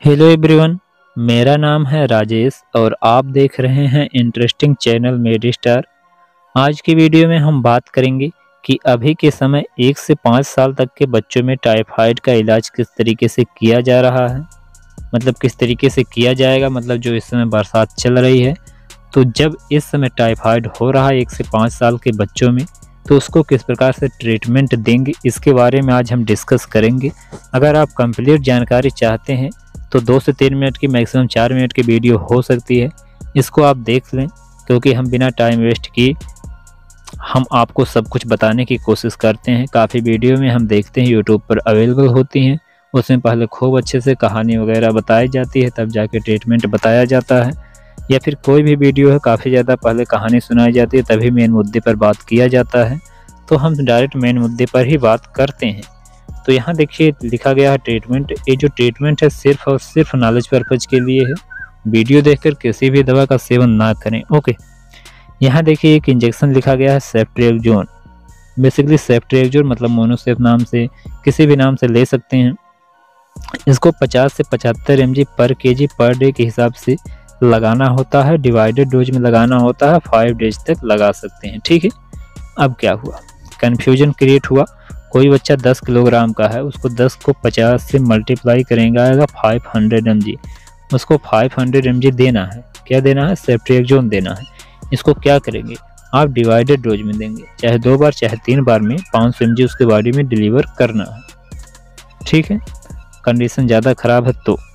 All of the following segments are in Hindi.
हेलो एवरीवन, मेरा नाम है राजेश और आप देख रहे हैं इंटरेस्टिंग चैनल मेडिस्टार। आज की वीडियो में हम बात करेंगे कि अभी के समय 1 से 5 साल तक के बच्चों में टाइफाइड का इलाज किस तरीके से किया जा रहा है, मतलब किस तरीके से किया जाएगा। मतलब जो इस समय बरसात चल रही है, तो जब इस समय टाइफाइड हो रहा है 1 से 5 साल के बच्चों में, तो उसको किस प्रकार से ट्रीटमेंट देंगे, इसके बारे में आज हम डिस्कस करेंगे। अगर आप कंप्लीट जानकारी चाहते हैं तो 2 से 3 मिनट की मैक्सिमम 4 मिनट की वीडियो हो सकती है, इसको आप देख लें, क्योंकि हम बिना टाइम वेस्ट किए हम आपको सब कुछ बताने की कोशिश करते हैं। काफ़ी वीडियो में हम देखते हैं यूट्यूब पर अवेलेबल होती हैं, उसमें पहले खूब अच्छे से कहानी वगैरह बताई जाती है, तब जाके ट्रीटमेंट बताया जाता है। या फिर कोई भी वीडियो है, काफ़ी ज़्यादा पहले कहानी सुनाई जाती है, तभी मेन मुद्दे पर बात किया जाता है। तो हम डायरेक्ट मेन मुद्दे पर ही बात करते हैं। तो यहाँ देखिए लिखा गया है ट्रीटमेंट। ये जो ट्रीटमेंट है सिर्फ और सिर्फ नॉलेज पर्पज के लिए है। वीडियो देखकर किसी भी दवा का सेवन ना करें। ओके, यहाँ देखिए एक इंजेक्शन लिखा गया है सेफ्ट्रिएक्सोन। बेसिकली सेफ्ट्रिएक्सोन मतलब मोनोसेफ नाम से, किसी भी नाम से ले सकते हैं। इसको 50 से 75 mg पर केजी पर डे के हिसाब से लगाना होता है। डिवाइडेड डोज में लगाना होता है, 5 डेज तक लगा सकते हैं। ठीक है, अब क्या हुआ, कन्फ्यूजन क्रिएट हुआ। कोई बच्चा 10 किलोग्राम का है, उसको 10 को 50 से मल्टीप्लाई करेंगे, आएगा 500 mg। उसको 500 mg देना है। क्या देना है? सेफ्ट्रिएक्सोन देना है। इसको क्या करेंगे आप? डिवाइडेड डोज में देंगे, चाहे 2 बार चाहे 3 बार में 500 mg उसके बॉडी में डिलीवर करना है। ठीक है, कंडीशन ज़्यादा ख़राब है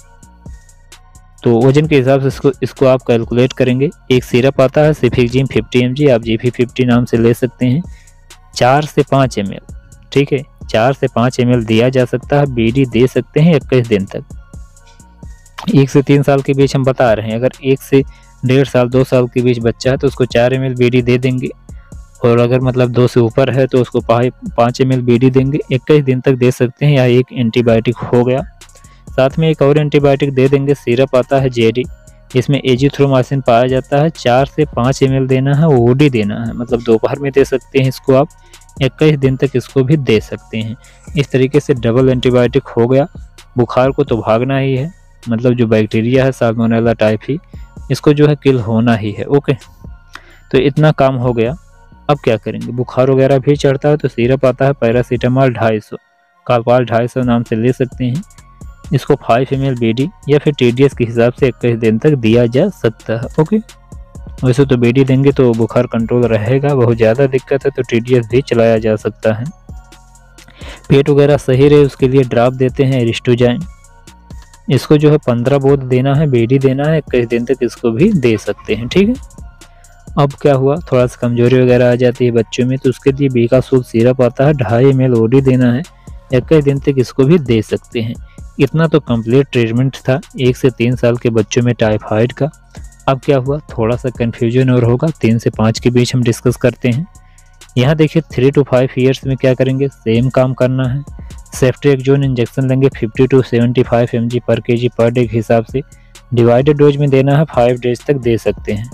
तो वजन के हिसाब से इसको आप कैलकुलेट करेंगे। एक सिरप आता है सिफिक्जिम 50 mg, आप GP50 नाम से ले सकते हैं। 4 से 5 ml, ठीक है, 4 से 5 ml दिया जा सकता है। BD दे सकते हैं 21 दिन तक। 1 से 3 साल के बीच हम बता रहे हैं। अगर 1 से 1.5 साल 2 साल के बीच बच्चा है तो उसको 4 ml BD दे देंगे, और अगर मतलब 2 से ऊपर है तो उसको 5 ml BD देंगे। 21 दिन तक दे सकते हैं। या एक एंटीबायोटिक हो गया, साथ में एक और एंटीबायोटिक दे देंगे। सिरप आता है JD, इसमें एजिथ्रोमाइसिन पाया जाता है। 4 से 5 ml देना है, OD देना है, मतलब दोपहर में दे सकते हैं इसको आप। 21 दिन तक इसको भी दे सकते हैं। इस तरीके से डबल एंटीबायोटिक हो गया। बुखार को तो भागना ही है, मतलब जो बैक्टीरिया है साल्मोनेला टाइफी, इसको जो है किल होना ही है। ओके, तो इतना काम हो गया। अब क्या करेंगे? बुखार वगैरह भी चढ़ता है तो सिरप आता है पैरासीटामॉल 250, कालपाल 250 नाम से ले सकते हैं। इसको 5 ml BD या फिर TDS के हिसाब से 21 दिन तक दिया जा सकता है। ओके, वैसे तो BD देंगे तो बुखार कंट्रोल रहेगा, बहुत ज़्यादा दिक्कत है तो TDS भी चलाया जा सकता है। पेट वगैरह सही रहे उसके लिए ड्राप देते हैं एरिस्टोजाइम। इसको जो है 15 बोतल देना है, BD देना है, 21 दिन तक इसको भी दे सकते हैं। ठीक है, अब क्या हुआ, थोड़ा सा कमजोरी वगैरह आ जाती है बच्चों में, तो उसके लिए बीकासूल सिरप आता है 2.5 ml OD देना है, 21 दिन तक इसको भी दे सकते हैं। इतना तो कंप्लीट ट्रीटमेंट था 1 से 3 साल के बच्चों में टाइफाइड का। अब क्या हुआ, थोड़ा सा कन्फ्यूजन और होगा। 3 से 5 के बीच हम डिस्कस करते हैं। यहाँ देखिए 3 to 5 ईयर्स में क्या करेंगे, सेम काम करना है। सेफ्ट्रिएक्सोन इंजेक्शन लेंगे 50 to 75 mg पर केजी पर डे के हिसाब से। डिवाइडेड डोज में देना है, 5 डेज तक दे सकते हैं।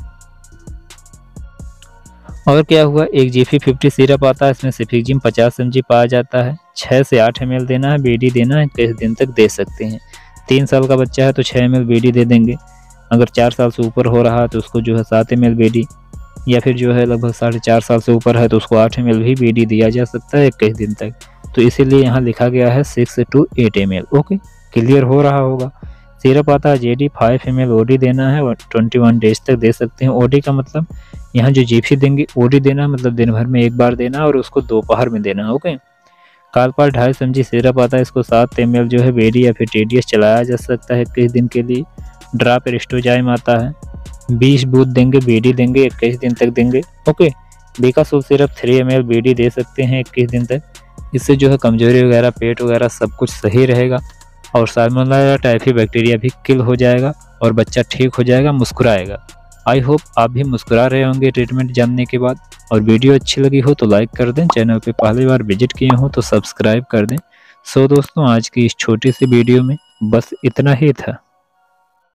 और क्या हुआ, एक GP50 सिरप आता है, इसमें सिफिक्जिम 50 mg पाया जाता है। 6 से 8 ml देना है, BD देना है, 21 दिन तक दे सकते हैं। 3 साल का बच्चा है तो 6 ml BD दे देंगे। अगर 4 साल से ऊपर हो रहा है तो उसको जो है 7 ml BD, या फिर जो है लगभग 4.5 साल से ऊपर है तो उसको 8 ml भी BD दिया जा सकता है 21 दिन तक। तो इसीलिए यहाँ लिखा गया है 6 to 8 ml। ओके, क्लियर हो रहा होगा। सिरप आता है JD, 5 ml OD देना है, 21 डेज तक दे सकते हैं। OD का मतलब यहाँ जो GP देंगे OD देना, मतलब दिन भर में एक बार देना और उसको दोपहर में देना। ओके, कालपाल 250 mg सिरप आता है, इसको 7 ml जो है BD या फिर TDS चलाया जा सकता है 21 दिन के लिए। ड्राप एरिस्टोजाइम आता है, 20 बूथ देंगे, BD देंगे, 21 दिन तक देंगे। Okay, Becosules syrup 3 ml BD दे सकते हैं 21 दिन तक। इससे जो है कमजोरी वगैरह, पेट वगैरह सब कुछ सही रहेगा, और साल्मोनेला टाइफी बैक्टीरिया भी किल हो जाएगा और बच्चा ठीक हो जाएगा, मुस्कुराएगा। आई होप आप भी मुस्कुरा रहे होंगे ट्रीटमेंट जानने के बाद। और वीडियो अच्छी लगी हो तो लाइक कर दें, चैनल पे पहली बार विजिट किए हो तो सब्सक्राइब कर दें। सो दोस्तों, आज की इस छोटी सी वीडियो में बस इतना ही था।